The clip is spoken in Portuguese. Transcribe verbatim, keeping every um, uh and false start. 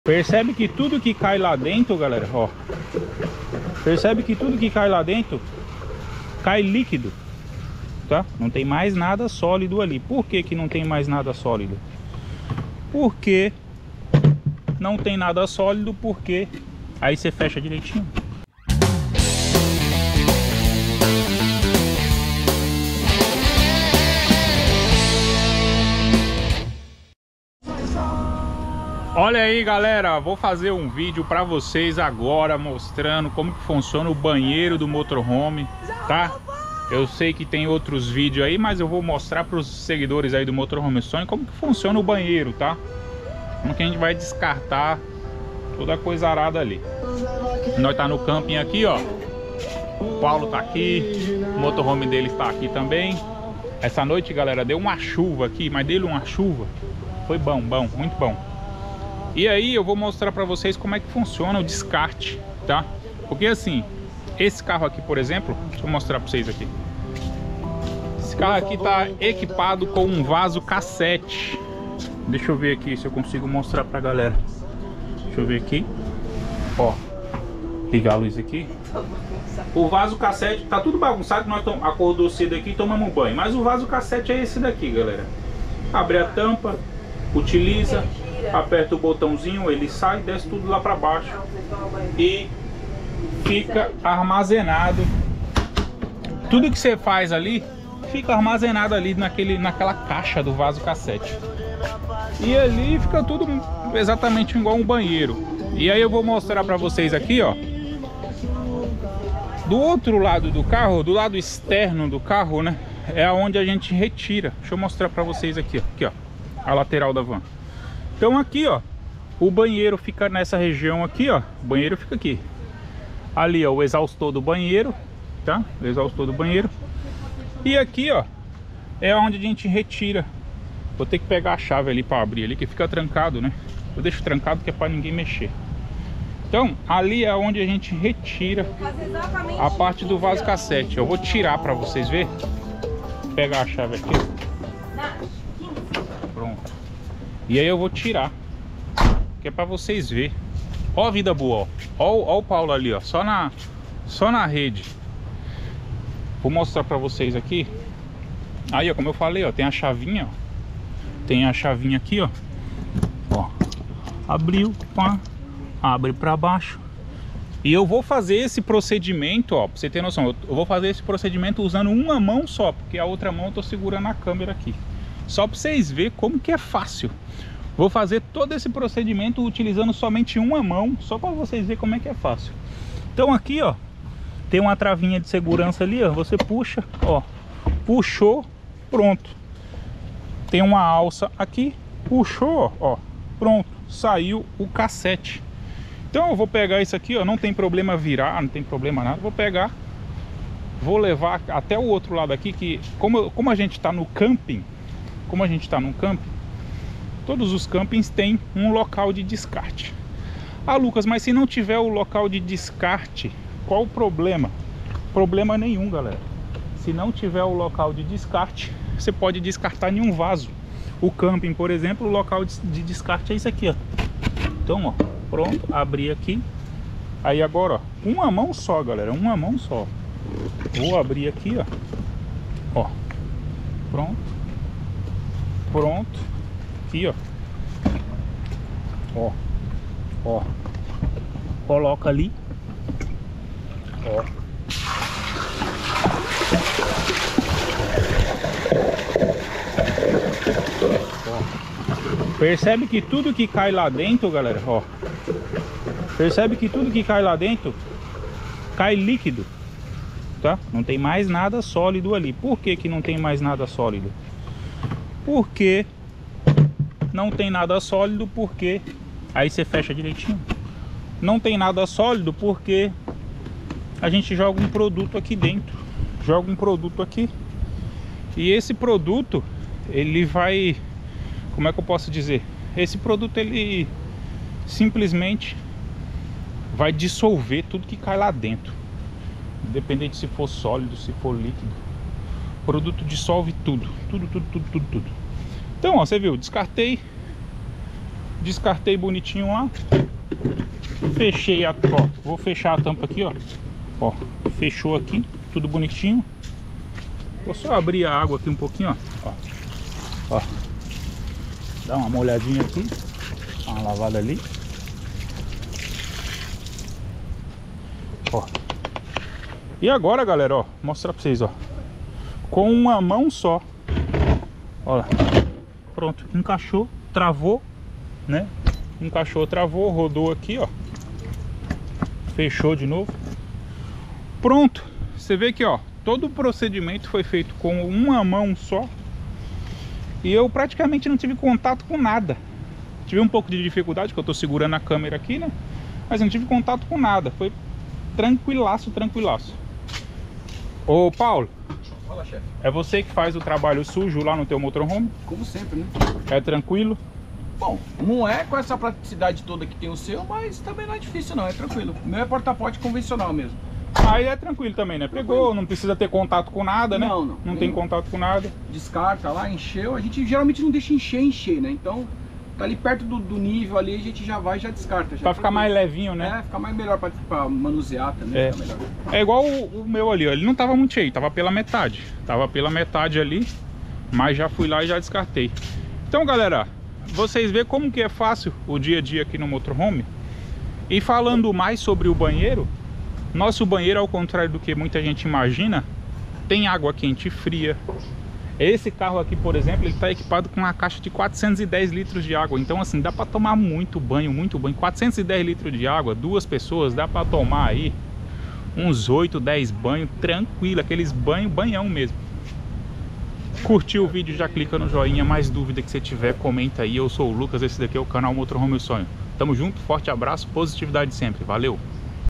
Percebe que tudo que cai lá dentro, galera, ó. Percebe que tudo que cai lá dentro cai líquido, tá? Não tem mais nada sólido ali. Por que que não tem mais nada sólido? Porque não tem nada sólido, porque aí você fecha direitinho. Olha aí, galera, vou fazer um vídeo para vocês agora mostrando como que funciona o banheiro do motorhome, tá? Eu sei que tem outros vídeos aí, mas eu vou mostrar para os seguidores aí do Motorhome Sonho como que funciona o banheiro, tá? Como que a gente vai descartar toda a coisa arada ali. Nós tá no camping aqui, ó. O Paulo tá aqui, o motorhome dele está aqui também. Essa noite, galera, deu uma chuva aqui, mas deu uma chuva. Foi bom, bom, muito bom. E aí eu vou mostrar para vocês como é que funciona o descarte, tá? Porque assim, esse carro aqui, por exemplo, deixa eu mostrar para vocês aqui. Esse carro aqui tá equipado com um vaso cassete. Deixa eu ver aqui se eu consigo mostrar pra galera. Deixa eu ver aqui. Ó, ligar a luz aqui. O vaso cassete tá tudo bagunçado. Nós acordou cedo aqui e tomamos um banho. Mas o vaso cassete é esse daqui, galera. Abre a tampa, utiliza, aperta o botãozinho, ele sai, desce tudo lá pra baixo e fica armazenado. Tudo que você faz ali fica armazenado ali naquele, naquela caixa do vaso cassete. E ali fica tudo exatamente igual um banheiro. E aí eu vou mostrar pra vocês aqui, ó. Do outro lado do carro, do lado externo do carro, né? É onde a gente retira. Deixa eu mostrar pra vocês aqui, ó. Aqui, ó. A lateral da van. Então aqui, ó, o banheiro fica nessa região aqui, ó. O banheiro fica aqui. Ali, ó, o exaustor do banheiro, tá? O exaustor do banheiro. E aqui, ó, é onde a gente retira. Vou ter que pegar a chave ali para abrir ali, que fica trancado, né? Eu deixo trancado que é para ninguém mexer. Então, ali é onde a gente retira a parte do vaso cassete. Eu vou tirar para vocês verem. Vou pegar a chave aqui. Pronto. E aí eu vou tirar, que é para vocês verem. Ó a vida boa, ó. Ó, ó o Paulo ali, ó. Só na, só na rede. Vou mostrar para vocês aqui. Aí, ó, como eu falei, ó, tem a chavinha, ó. Tem a chavinha aqui, ó. Ó. Abriu, pá. Abre para baixo. E eu vou fazer esse procedimento, ó, pra você ter noção. Eu vou fazer esse procedimento usando uma mão só, porque a outra mão eu tô segurando a câmera aqui. Só para vocês verem como que é fácil. Vou fazer todo esse procedimento utilizando somente uma mão, só para vocês verem como é que é fácil. Então aqui, ó, tem uma travinha de segurança ali, ó. Você puxa, ó. Puxou, pronto. Tem uma alça aqui, puxou, ó, pronto, saiu o cassete. Então eu vou pegar isso aqui, ó, não tem problema virar, não tem problema nada. Vou pegar, vou levar até o outro lado aqui, que como, como a gente está no camping, como a gente está no camping, todos os campings têm um local de descarte. Ah, Lucas, mas se não tiver o local de descarte, qual o problema? Problema nenhum, galera. Se não tiver o local de descarte, você pode descartar em um vaso. O camping, por exemplo, o local de descarte é isso aqui, ó. Então, ó, pronto, abri aqui. Aí agora, ó, uma mão só, galera, uma mão só. Vou abrir aqui, ó. Ó, pronto. Pronto. Aqui, ó. Ó. Ó. Coloca ali. Ó. Percebe que tudo que cai lá dentro, galera, ó. Percebe que tudo que cai lá dentro cai líquido, tá? Não tem mais nada sólido ali. Por que que não tem mais nada sólido? Porque não tem nada sólido, porque aí você fecha direitinho. Não tem nada sólido porque a gente joga um produto aqui dentro. Joga um produto aqui. E esse produto, ele vai... Como é que eu posso dizer? Esse produto, ele simplesmente vai dissolver tudo que cai lá dentro. Independente se for sólido, se for líquido. O produto dissolve tudo. Tudo, tudo, tudo, tudo, tudo. Então, ó, você viu, descartei. Descartei bonitinho lá. Fechei a... Ó, vou fechar a tampa aqui, ó. Ó, fechou aqui, tudo bonitinho. Vou só abrir a água aqui um pouquinho, ó. Ó, ó. Dá uma molhadinha aqui. Dá uma lavada ali. Ó. E agora, galera, ó, mostrar pra vocês, ó. Com uma mão só. Olha. Pronto, encaixou, travou, né? Encaixou, travou, rodou aqui, ó. Fechou de novo. Pronto. Você vê que, ó, todo o procedimento foi feito com uma mão só. E eu praticamente não tive contato com nada. Tive um pouco de dificuldade, porque eu tô segurando a câmera aqui, né? Mas não tive contato com nada. Foi tranquilaço, tranquilaço. Ô, Paulo. Fala, chefe. É você que faz o trabalho sujo lá no teu motorhome? Como sempre, né? É tranquilo? Bom, não é com essa praticidade toda que tem o seu, mas também não é difícil não, é tranquilo. O meu é porta-pote convencional mesmo. Aí é tranquilo também, né? Pegou, não precisa ter contato com nada, né? Não, não. Não tem contato com nada. Descarta lá, encheu. A gente geralmente não deixa encher, encher, né? Então, tá ali perto do, do nível ali, a gente já vai e já descarta. Já Pra ficar mais levinho, né? É, ficar mais melhor pra, pra manusear também. É. Fica melhor. É igual o, o meu ali, ó. Ele não tava muito cheio, tava pela metade. Tava pela metade ali, mas já fui lá e já descartei. Então, galera, vocês veem como que é fácil o dia a dia aqui no motorhome. E falando mais sobre o banheiro, nosso banheiro, ao contrário do que muita gente imagina, tem água quente e fria. Esse carro aqui, por exemplo, ele está equipado com uma caixa de quatrocentos e dez litros de água. Então, assim, dá para tomar muito banho, muito banho. quatrocentos e dez litros de água, duas pessoas, dá para tomar aí uns oito, dez banhos, tranquilo. Aqueles banhos, banhão mesmo. Curtiu o vídeo, já clica no joinha. Mais dúvida que você tiver, comenta aí. Eu sou o Lucas, esse daqui é o canal Motorhome Sonho. Tamo junto, forte abraço, positividade sempre. Valeu!